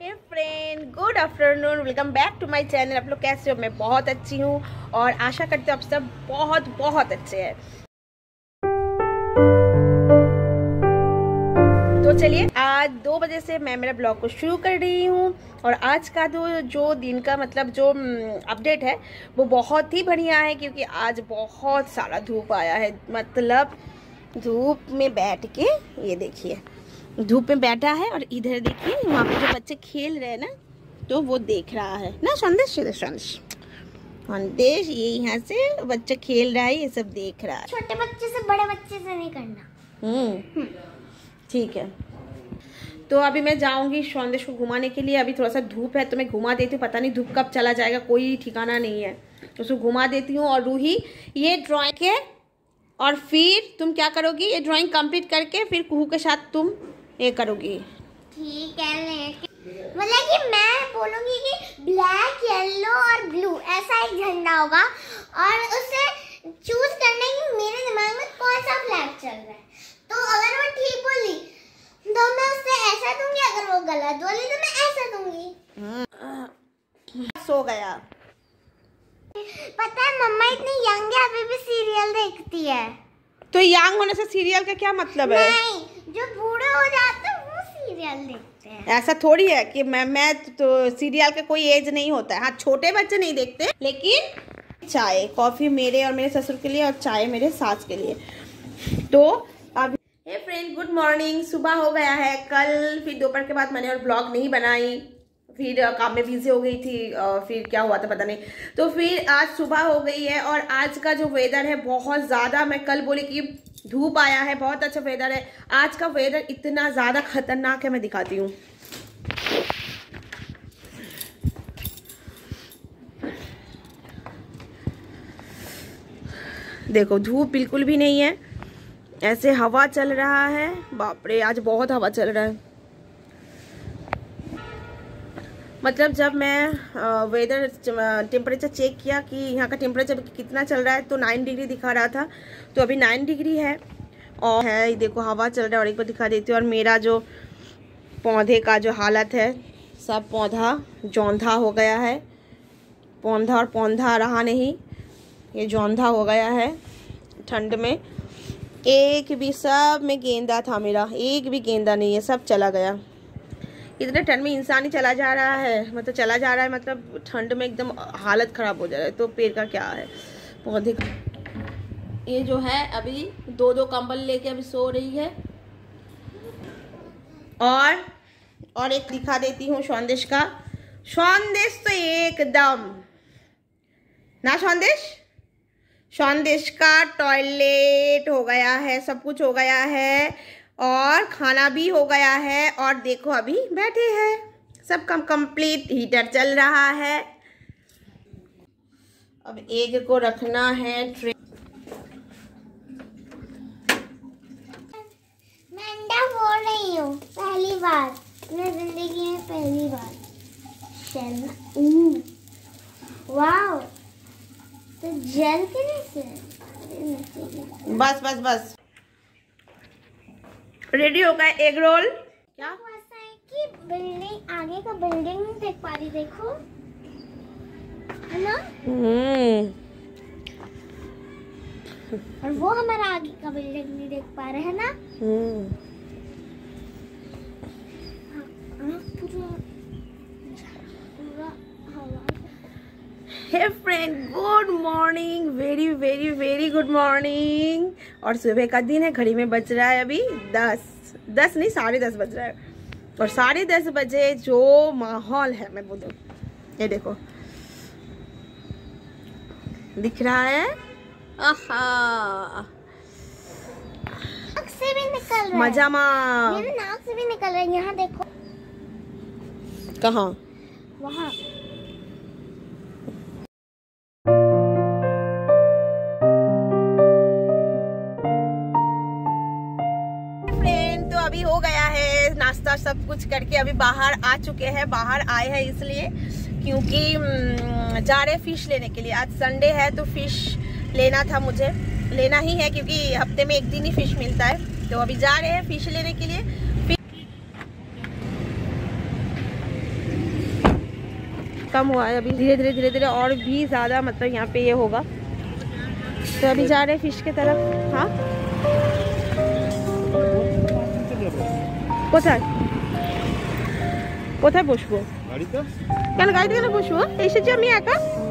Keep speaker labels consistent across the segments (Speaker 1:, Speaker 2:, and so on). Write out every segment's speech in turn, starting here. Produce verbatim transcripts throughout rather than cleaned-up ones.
Speaker 1: Hey friend, good afternoon, welcome back to my channel. आप लोग कैसे हो? मैं बहुत अच्छी हूँ और आशा करते हो आप सब बहुत बहुत अच्छे हैं। तो चलिए, आज दो बजे से मैं मेरा ब्लॉग को शुरू कर रही हूँ और आज का जो जो दिन का मतलब जो अपडेट है वो बहुत ही बढ़िया है, क्योंकि आज बहुत सारा धूप आया है। मतलब धूप में बैठ के, ये देखिए धूप में बैठा है और इधर देखिए वहाँ पे जो बच्चे खेल रहे हैं ना, तो वो देख रहा है ना। संदेश संदेश संदेश ये यहाँ से बच्चा खेल रहा है, ये सब देख रहा है।
Speaker 2: छोटे बच्चे से बड़े बच्चे से नहीं करना।
Speaker 1: हम्म ठीक है। तो अभी मैं जाऊंगी संदेश को घुमाने के लिए। अभी थोड़ा सा धूप है तो मैं घुमा देती हूँ, पता नहीं धूप कब चला जाएगा, कोई ठिकाना नहीं है। तो उसको घुमा देती हूँ। और रूही, ये ड्राइंग है और फिर तुम क्या करोगी? ये ड्राइंग कंप्लीट करके फिर कुहू के साथ तुम ये करोगी।
Speaker 2: ठीक है, मतलब कि मैं बोलूंगी कि ब्लैक, येलो और ब्लू ऐसा एक झंडा होगा और उसे चूज करने की मेरे दिमाग में कौन सा फ्लैग चल रहा है। तो अगर मैं ठीक बोली तो मैं उससे ऐसा दूंगी, अगर वो गलत बोली तो मैं ऐसा दूंगी।
Speaker 1: सो गया।
Speaker 2: पता है मम्मा इतनी यंग है, अभी भी सीरियल देखती है।
Speaker 1: तो यंग होने से सीरियल का क्या मतलब है?
Speaker 2: नहीं, जो बूढ़े हो जाते हैं वो सीरियल देखते हैं।
Speaker 1: ऐसा थोड़ी है कि मैं मैं तो सीरियल का कोई एज नहीं होता है। हाँ, छोटे बच्चे नहीं देखते, लेकिन चाय कॉफी मेरे और मेरे ससुर के लिए और चाय मेरे सास के लिए। तो अब हे फ्रेंड, गुड मॉर्निंग। सुबह हो गया है। कल फिर दोपहर के बाद मैंने और ब्लॉग नहीं बनाई, फिर काम में बिजी हो गई थी और फिर क्या हुआ था पता नहीं। तो फिर आज सुबह हो गई है और आज का जो वेदर है बहुत ज़्यादा, मैं कल बोली कि धूप आया है, बहुत अच्छा वेदर है। आज का वेदर इतना ज़्यादा खतरनाक है, मैं दिखाती हूँ। देखो धूप बिल्कुल भी नहीं है, ऐसे हवा चल रहा है। बाप रे, आज बहुत हवा चल रहा है। मतलब जब मैं वेदर टेम्परेचर चेक किया कि यहाँ का टेम्परेचर कितना चल रहा है, तो नाइन डिग्री दिखा रहा था। तो अभी नाइन डिग्री है और है, देखो हवा चल रहा है। और एक बार दिखा देती हूँ। और मेरा जो पौधे का जो हालत है, सब पौधा जौंधा हो गया है। पौधा और पौधा रहा नहीं, ये जौंधा हो गया है ठंड में। एक भी, सब में गेंदा था मेरा, एक भी गेंदा नहीं है, सब चला गया। इतने ठंड में इंसान ही चला जा रहा है, मतलब चला जा रहा है, मतलब ठंड में एकदम हालत ख़राब हो जा रहा है। तो पेड़ का क्या है, पौधे का। ये जो है अभी दो दो कंबल लेके अभी सो रही है। और और एक दिखा देती हूँ संदेश का। संदेश तो एकदम ना, संदेश संदेश का टॉयलेट हो गया है, सब कुछ हो गया है और खाना भी हो गया है। और देखो अभी बैठे हैं, सब कम कंप्लीट। हीटर चल रहा है। अब एग को रखना है ट्रे।
Speaker 2: मैं अंडा फोड़ रही हूँ पहली बार मेरी जिंदगी में, पहली बार। वाओ, तो जल के नहीं।
Speaker 1: बस बस बस रेडी हो गया एग रोल। क्या
Speaker 2: ऐसा है कि बिल्डिंग, आगे का बिल्डिंग नहीं देख पा रही, देखो है ना।
Speaker 1: हम्म
Speaker 2: और वो हमारा आगे का बिल्डिंग नहीं देख पा रहे हैं ना।
Speaker 1: हम्म हे friend, good morning, very very very good morning. और सुबह का दिन है, घड़ी में बज रहा है अभी दस दस नहीं साढ़े दस बज रहा है। और साढ़े दस बजे जो माहौल है, मैं बोलूँ, ये देखो दिख रहा है। आहा,
Speaker 2: नाक से भी निकल रहा है,
Speaker 1: मजा मा
Speaker 2: मेरे नाक से भी निकल रहा है। यहाँ देखो।
Speaker 1: कहाँ?
Speaker 2: वहाँ।
Speaker 1: अभी हो गया है नाश्ता सब कुछ करके, अभी बाहर आ चुके हैं। बाहर आए हैं इसलिए क्योंकि जा रहे फिश लेने के लिए। आज संडे है तो फिश लेना था, मुझे लेना ही है क्योंकि हफ्ते में एक दिन ही फिश मिलता है। तो अभी जा रहे हैं फिश लेने के लिए। कम हुआ है, अभी धीरे धीरे धीरे धीरे और भी ज़्यादा मतलब यहाँ पे ये होगा। तो अभी जा रहे हैं फिश की तरफ। हाँ কোথায় কোথায় বসবো? গাড়িতে। কেন গাড়িতে কেন বসবো? এসেছি আমি একা।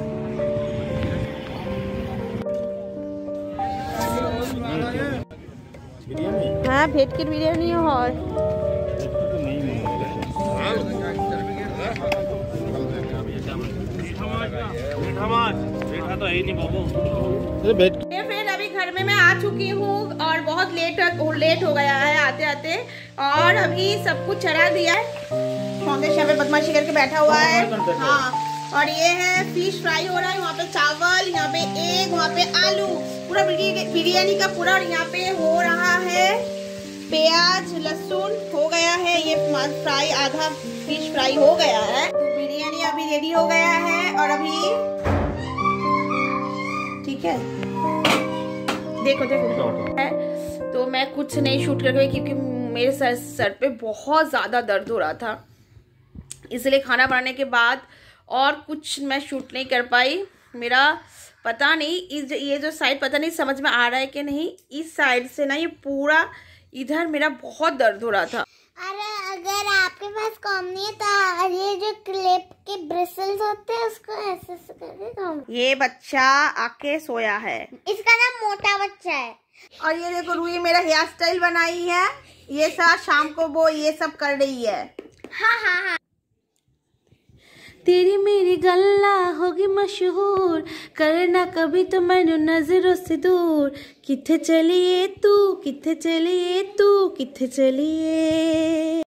Speaker 1: হ্যাঁ ভেটকির বিরিয়ানিও হয়। फ्रेंड अभी घर में मैं आ चुकी हूँ और बहुत लेट लेट हो गया है आते आते, और अभी सब कुछ चढ़ा दिया है। फाउंडेशन यहाँ पे बदमाशी करके बैठा हुआ है। हाँ, और ये है फिश फ्राई हो रहा है, वहाँ पे चावल, यहाँ पे एग, वहाँ पे आलू, पूरा बिरयानी का पूरा। और यहाँ पे हो रहा है प्याज लहसुन हो गया है, ये फ्राई आधा फिश फ्राई हो गया है। तो बिरयानी अभी रेडी हो गया है। और अभी ठीक है, देखो देखो है। तो मैं कुछ नहीं शूट कर गई क्योंकि मेरे सर सर पे बहुत ज़्यादा दर्द हो रहा था, इसलिए खाना बनाने के बाद और कुछ मैं शूट नहीं कर पाई। मेरा पता नहीं इस ये जो साइड पता नहीं समझ में आ रहा है कि नहीं, इस साइड से ना ये पूरा इधर मेरा बहुत दर्द हो रहा था।
Speaker 2: अरे अगर आपके पास कॉम नहीं है तो ये जो क्लिप के ब्रिसल्स होते हैं उसको ऐसे ऐसे करके कॉम।
Speaker 1: ये बच्चा आके सोया है,
Speaker 2: इसका नाम मोटा बच्चा है।
Speaker 1: और ये देखो रूही मेरा हेयर स्टाइल बनाई है, ये सब शाम को वो ये सब कर रही है।
Speaker 2: हाँ हाँ हाँ।
Speaker 1: तेरी मेरी गल्ला होगी मशहूर, करना कभी तो मैंने नजरों से दूर। किथे चलिए तू, किथे चलिए तू, किथे चलिए।